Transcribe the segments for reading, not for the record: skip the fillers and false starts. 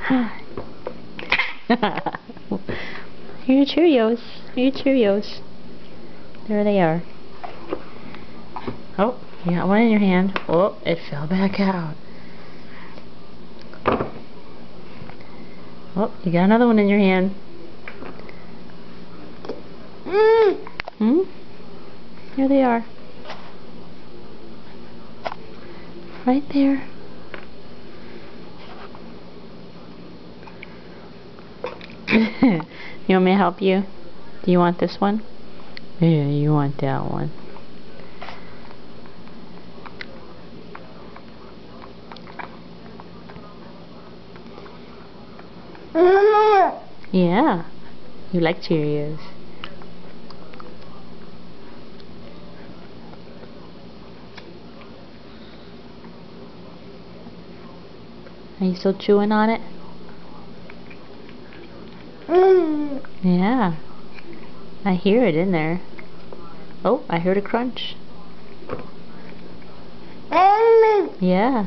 Here are your Cheerios. Here are your Cheerios. There they are. Oh, you got one in your hand. Oh, it fell back out. Oh, you got another one in your hand. Here they are. Right there. You want me to help you? Do you want this one? Yeah, you want that one. Yeah. You like Cheerios. Are you still chewing on it? Yeah. I hear it in there. Oh, I heard a crunch. Yeah.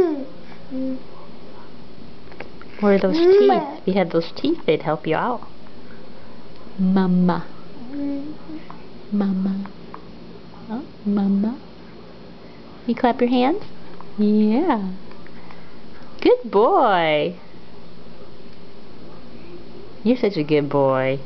Where are those teeth? If you had those teeth, they'd help you out. Mama. Mama. Oh, Mama. You clap your hands? Yeah. Good boy. You're such a good boy.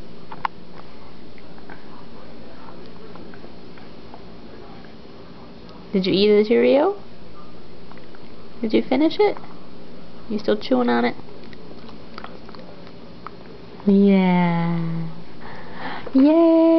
Did you eat the Cheerio? Did you finish it? You still chewing on it? Yeah. Yay!